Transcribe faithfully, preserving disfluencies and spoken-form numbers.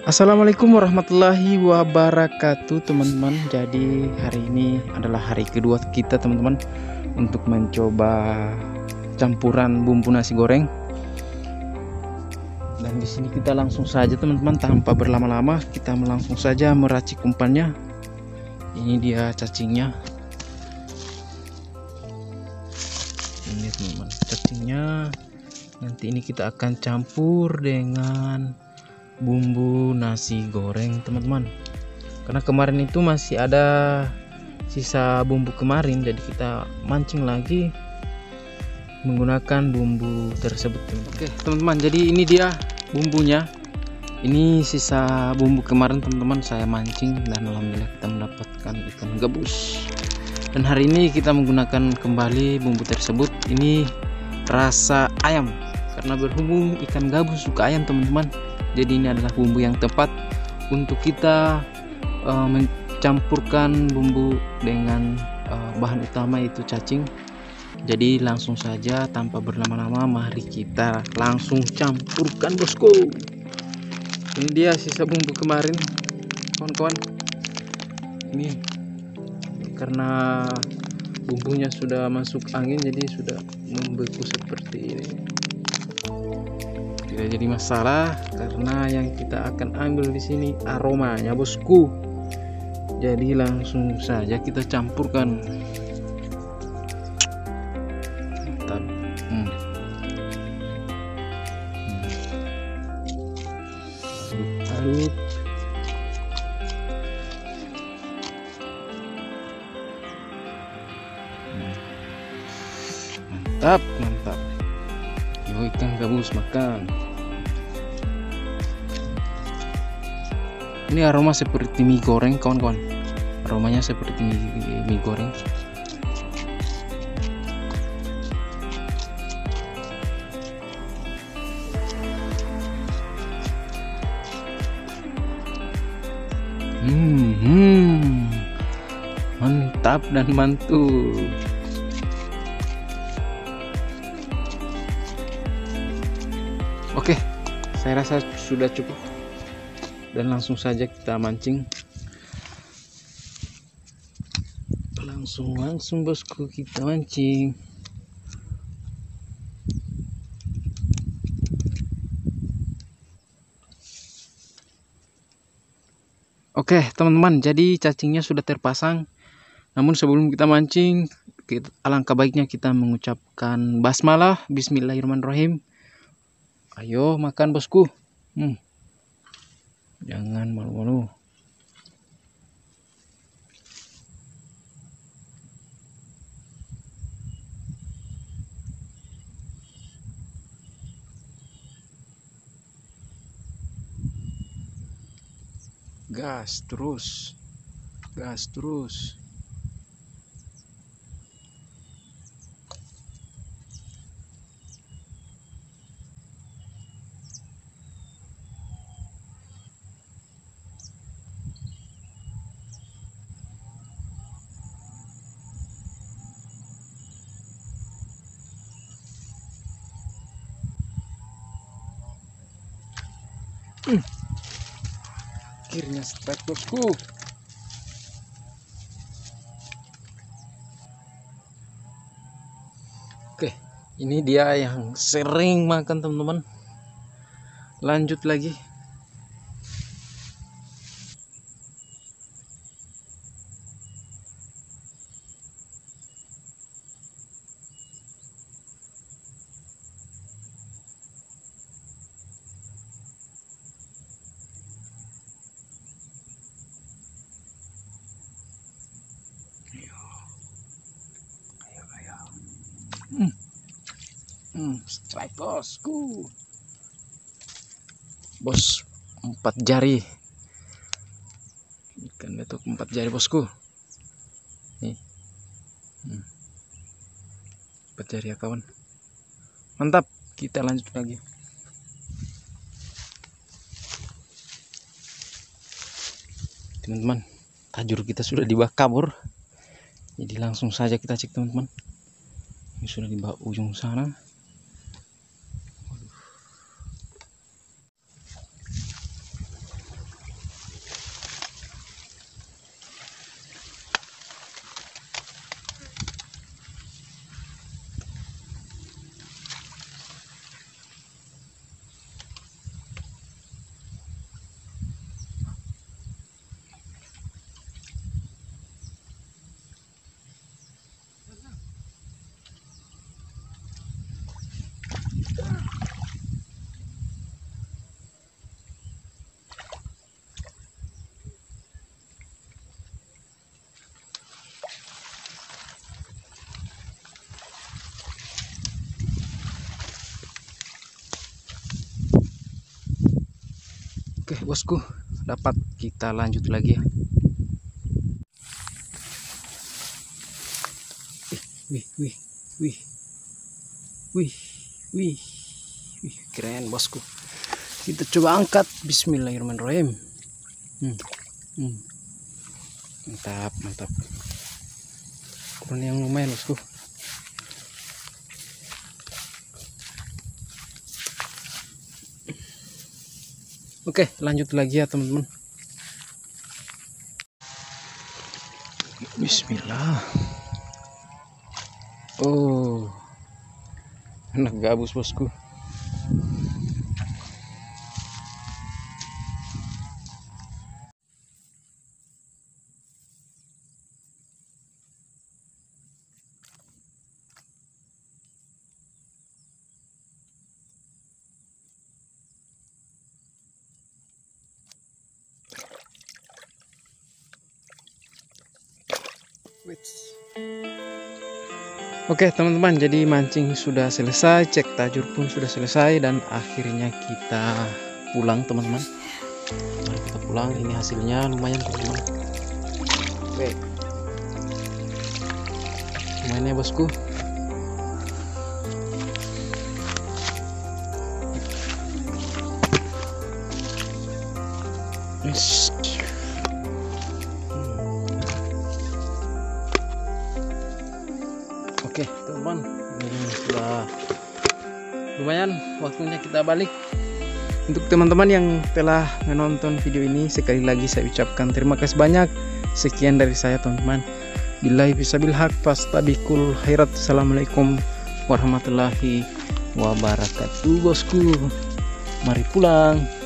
Assalamualaikum warahmatullahi wabarakatuh teman-teman. Jadi hari ini adalah hari kedua kita teman-teman untuk mencoba campuran bumbu nasi goreng. Dan di sini kita langsung saja teman-teman, tanpa berlama-lama kita langsung saja meracik umpannya. Ini dia cacingnya. Ini teman-teman cacingnya. Nanti ini kita akan campur dengan bumbu nasi goreng teman-teman, karena kemarin itu masih ada sisa bumbu kemarin, jadi kita mancing lagi menggunakan bumbu tersebut teman-teman. Oke teman-teman, jadi ini dia bumbunya. Ini sisa bumbu kemarin teman-teman, saya mancing dan alhamdulillah kita mendapatkan ikan gabus. Dan hari ini kita menggunakan kembali bumbu tersebut. Ini rasa ayam, karena berhubung ikan gabus suka ayam teman-teman. Jadi ini adalah bumbu yang tepat untuk kita uh, mencampurkan bumbu dengan uh, bahan utama yaitu cacing. Jadi langsung saja tanpa berlama-lama, mari kita langsung campurkan bosku. Ini dia sisa bumbu kemarin kawan-kawan. Ini karena bumbunya sudah masuk angin, jadi sudah membeku seperti ini. Tidak jadi masalah, karena yang kita akan ambil di sini aromanya bosku. Jadi langsung saja kita campurkan. Mantap. Hmm. Hmm. Aduk. Hmm. Mantap, mantap. Yo, ikan gabus makan. Ini aroma seperti mie goreng kawan-kawan. Aromanya seperti mie, mie goreng. Hmm, hmm. Mantap dan mantul. Oke, saya rasa sudah cukup. Dan langsung saja kita mancing. Langsung langsung bosku kita mancing. Oke teman-teman, jadi cacingnya sudah terpasang. Namun sebelum kita mancing, kita, alangkah baiknya kita mengucapkan basmalah, bismillahirrahmanirrahim. Ayo makan bosku. Hmm. Jangan malu-malu. Gas terus. Gas terus. Hmm. Akhirnya strike bosku. Oke, ini dia yang sering makan teman-teman. Lanjut lagi. Hmm. Hmm, strike bosku. Bos, empat jari. Ikan betuk empat jari bosku. Nih. Hmm. Empat jari ya kawan. Mantap, kita lanjut lagi. Teman-teman, tajur kita sudah dibawa kabur. Jadi langsung saja kita cek teman-teman. Ini sudah di bawah ujung sana. bosku, dapat kita lanjut lagi ya. Wih, wih, wih, wih, wih, wih, keren bosku. Kita coba angkat. Bismillahirrahmanirrahim. Hmm, hmm. Mantap, mantap. Ukuran yang lumayan bosku. Oke, lanjut lagi ya teman-teman. Bismillah. Oh, anak gabus bosku. Oke teman-teman, jadi mancing sudah selesai, cek tajur pun sudah selesai, dan akhirnya kita pulang teman-teman. Mari kita pulang. Ini hasilnya lumayan teman-teman. Oke, lumayan ya bosku. Yes. Oke teman-teman, ini sudah lumayan, waktunya kita balik. Untuk teman-teman yang telah menonton video ini, sekali lagi saya ucapkan terima kasih banyak. Sekian dari saya teman-teman. Billahi bisabil haq fastabikul khairat. Assalamualaikum warahmatullahi wabarakatuh bosku. Mari pulang.